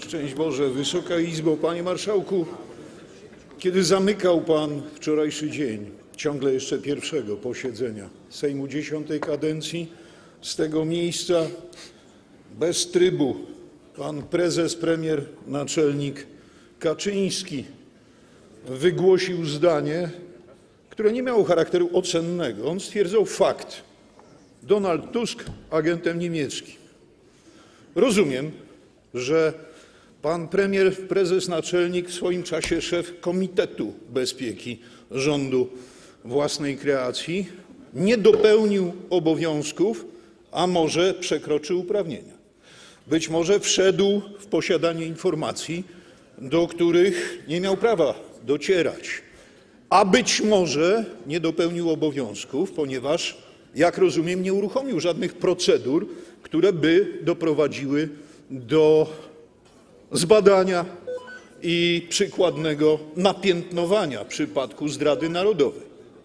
Szczęść Boże, Wysoka Izbo, Panie Marszałku, kiedy zamykał Pan wczorajszy dzień, ciągle jeszcze pierwszego posiedzenia Sejmu X kadencji, z tego miejsca bez trybu pan prezes, premier, naczelnik Kaczyński wygłosił zdanie, które nie miało charakteru ocennego. On stwierdzał fakt. Donald Tusk agentem niemieckim. Rozumiem, że pan premier, prezes, naczelnik, w swoim czasie szef Komitetu Bezpieki rządu własnej kreacji, nie dopełnił obowiązków, a może przekroczył uprawnienia. Być może wszedł w posiadanie informacji, do których nie miał prawa docierać, a być może nie dopełnił obowiązków, ponieważ, jak rozumiem, nie uruchomił żadnych procedur, które by doprowadziły do zbadania i przykładnego napiętnowania przypadku zdrady narodowej.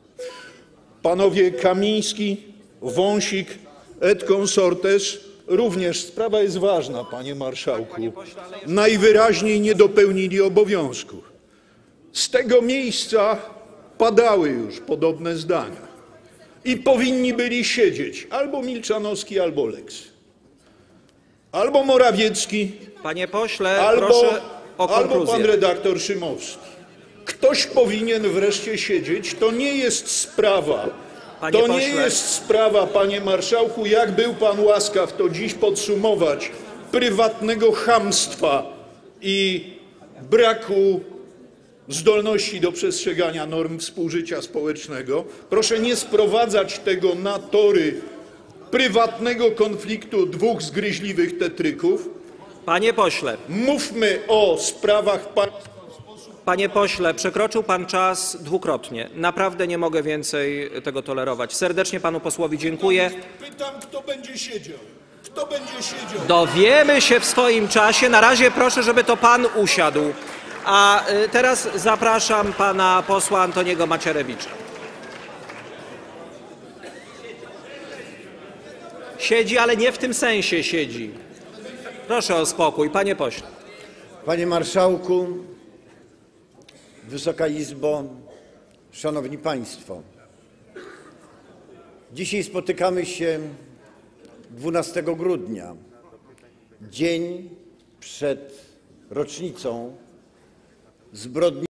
Panowie Kamiński, Wąsik et consortes, również sprawa jest ważna, panie marszałku, najwyraźniej nie dopełnili obowiązków. Z tego miejsca padały już podobne zdania i powinni byli siedzieć albo Milczanowski, albo Lex, albo Morawiecki, panie pośle, proszę o konkluzję. albo pan redaktor Szymowski. Ktoś powinien wreszcie siedzieć. To nie jest sprawa, nie jest sprawa, panie marszałku, jak był pan łaskaw to dziś podsumować, prywatnego chamstwa i braku zdolności do przestrzegania norm współżycia społecznego. Proszę nie sprowadzać tego na tory prywatnego konfliktu dwóch zgryźliwych tetryków. Panie pośle. Mówmy o sprawach państwa. Panie pośle, przekroczył pan czas dwukrotnie. Naprawdę nie mogę więcej tego tolerować. Serdecznie panu posłowi dziękuję. Pytam, kto będzie siedział. Kto będzie siedział? Dowiemy się w swoim czasie. Na razie proszę, żeby to pan usiadł. A teraz zapraszam pana posła Antoniego Macierewicza. Siedzi, ale nie w tym sensie siedzi. Proszę o spokój, panie pośle. Panie marszałku, Wysoka Izbo, szanowni państwo. Dzisiaj spotykamy się 12 grudnia, dzień przed rocznicą zbrodni